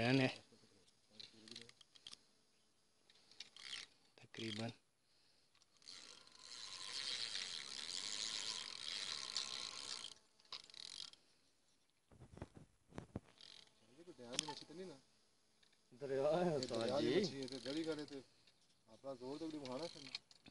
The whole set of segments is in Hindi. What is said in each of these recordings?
रन है तकरीबन। दरिया है जी जड़ी करे तो अपना जोर तो दिखाना है।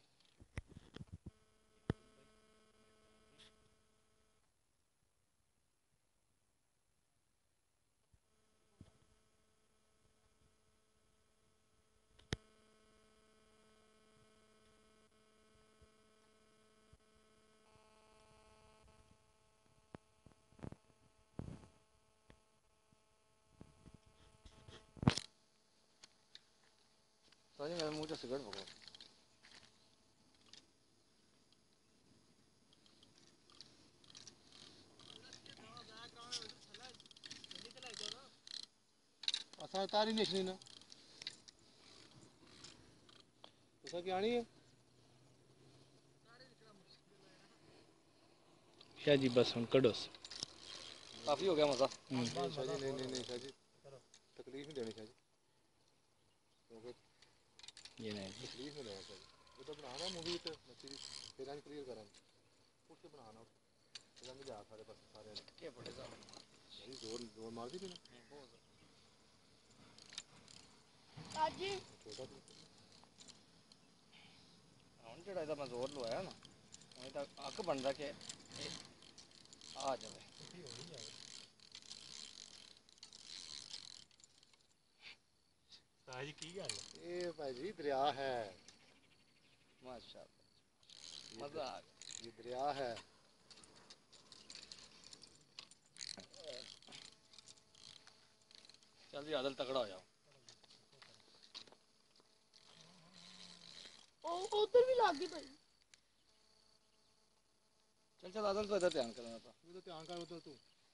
साजी मेरे मुंह से सिगरेट पकड़ो। असा तारी निकली ना तुसा क्या आनी है शाह जी बस हम कड़ो काफी हो गया मजा। नहीं शाह जी तकलीफ नहीं देनी शाह जी क्योंकि ये नहीं जी तकलीफ नहीं देना शाह जी वो तो बनाना मूवी तो मछली फिर हम क्लियर करें उठ के बनाना रंग जा सारे पास सारे क्या पड़ेगा भाई जोर जोर मार दी तूने ताजी छोटा हम चढ़ाई था मैं जोर लवाया ना अभी तक अक बन रहा के आ जाए साजी की गल ये भाई जी दरिया है माशाल्लाह मजा आ गया। ये दरिया है चल जी आदल तगड़ा हो जाओ। ओ उधर भी लागी भाई। चल चल आदल तो इधर ध्यान करना था। तू तो ध्यान कर उधर तू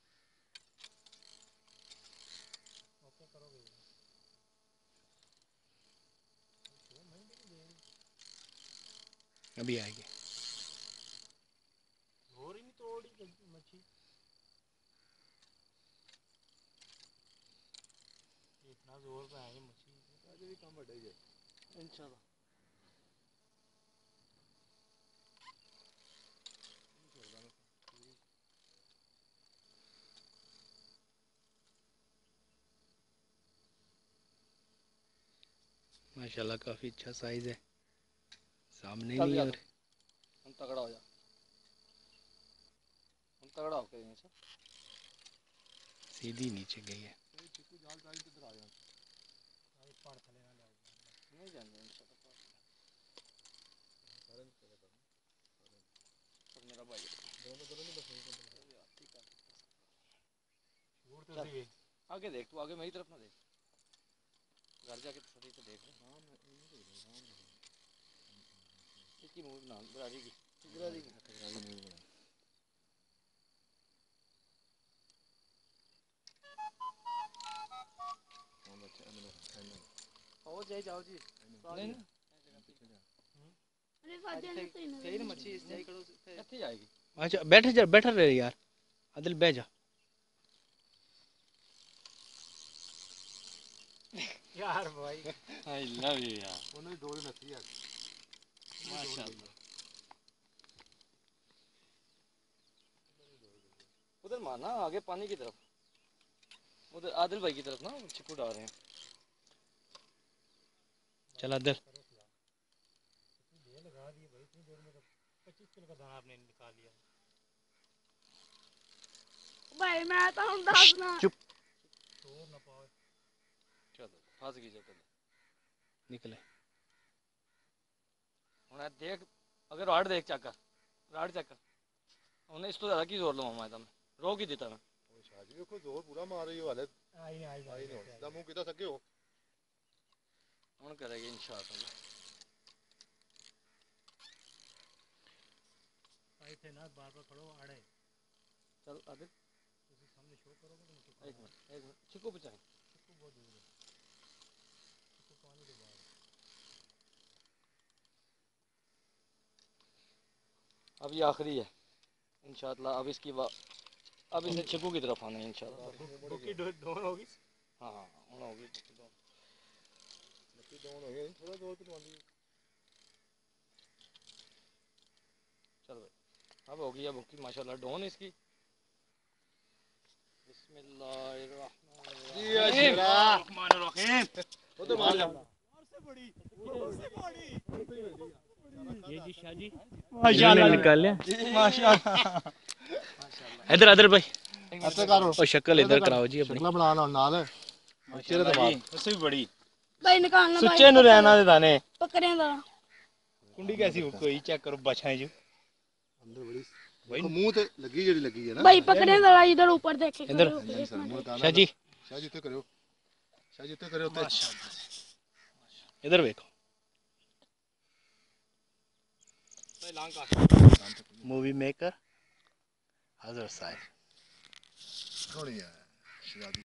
अभी आएगी जोर ही नहीं तोड़ी मच्छी इतना जोर पे आई मच्छी आज भी काम बढ़ा ही है इंशाल्लाह। माशाल्लाह काफ़ी अच्छा साइज़ है सामने चल नहीं जी और आदल हम तगड़ा हो जा हम तगड़ा होके यहीं से सीधी नीचे गई है। चिकू जाल तारी तो इधर आ जा पहाड़ थले ना ले नहीं जाएंगे इंशाल्लाह। सब मेरा भाई दोनों दोनों नहीं बस छोड़ तो चल सी आगे देख तू आगे मेरी तरफ ना देख घर जाके सही से देख हां मैं नहीं देख रहा हूं इसकी मूड ना बरारी की बरारी की तकरारी नहीं बना हां बच्चा मैंने हो जाए जाओ जी नहीं ना अरे फाजिल ने तो इन्हें तेरी मच्छी इस जाई करो ਇੱਥੇ जाएगी। अच्छा बैठ रहे यार आदिल बह जा यार भाई आई लव यू यार उन्होंने डोरी नसी है माशाल्लाह। उधर मारना आगे पानी की तरफ उधर आदिल भाई की तरफ ना चिकू डाल रहे हैं। चल आदिल ये लगा दिए भाई इतनी देर में तो 25 किलो का दाना आपने निकाल लिया। भाई मैं तो हम दसना चुप छोड़ ना पाओ चलो फंस गई चल निकले ਹੁਣ देख अगर राड देख चेक कर राड चेक कर उन्हें इस तो ज़्यादा की जोर लवाऊँ मैं रोक ही देता मैं ओ शादी देखो जोर पूरा मार रही हो हाले आई नहीं सीधा मुंह किधर सके हो ਹੁਣ करेगी इंशाल्लाह। आई थे ना बार बार खड़ो आड़े चल आदिल तुसी सामने शो करोगे तो उनके एक मिनट चिकू बचाएं चिक्कू बहुत दूर है चिक्कू पानी के बाहर अब ये आखिरी है इंशाल्लाह। अब इसकी अब इसे चिकू की तरफ आना है इंशाल्लाह। बुकी डोन होगी हाँ ਹੁਣ ਹੋ ਗਈ ਬੱਤੀ ਤੋਂ ਬੱਤੀ ਡਾਊਨ ਹੋ ਗਈ ਥੋੜਾ ਜ਼ੋਰ ਤੇ ਲਵਾਉਂਦੀ चल भाई अब हो गई है बुकी माशाल्लाह डॉन इसकी बिस्मिल्लाहिर्रहमानिर्रहीम ਉਹ ਤਾਂ ਮਾਰ ਲਿਆ ये जी शाह जी माशाल्लाह निकाल लिया इधर इधर भाई ਅੱਤੇ ਕਰੋ ओ शक्ल इधर कराओ जी अपनी ਸ਼ਕਲਾ ਬਣਾ ਨਾਲ ਨਾਲ ਚਿਹਰੇ ਤੇ ਮਾਰ उससे भी बड़ी भाई निकालना भाई सुच्चे नु रहना दे दाने पकड़े दा कुंडी कैसी हो कोई चेक करो बछाएं जो ਅੰਦਰ ਬੜੀ ਦੇਖੋ ਮੂੰਹ ਤੇ ਲੱਗੀ ਜਿਹੜੀ ਲੱਗੀ ਹੈ ਨਾ भाई पकड़े दा इधर ऊपर देखे इधर। ਸਰ ਮੂੰਹ ਕਾਨਾ शाह जी ਸ਼ਾਹ ਜੀ ਉੱਤੇ ਕਰਿਓ ਸ਼ਾਹ ਜੀ ਉੱਤੇ ਕਰਿਓ ਉੱਤੇ इधर देखो मूवी मेकर हजरत साहिब ਸੋਹਣੀ ਹੈ ਸ਼ਾਦੀ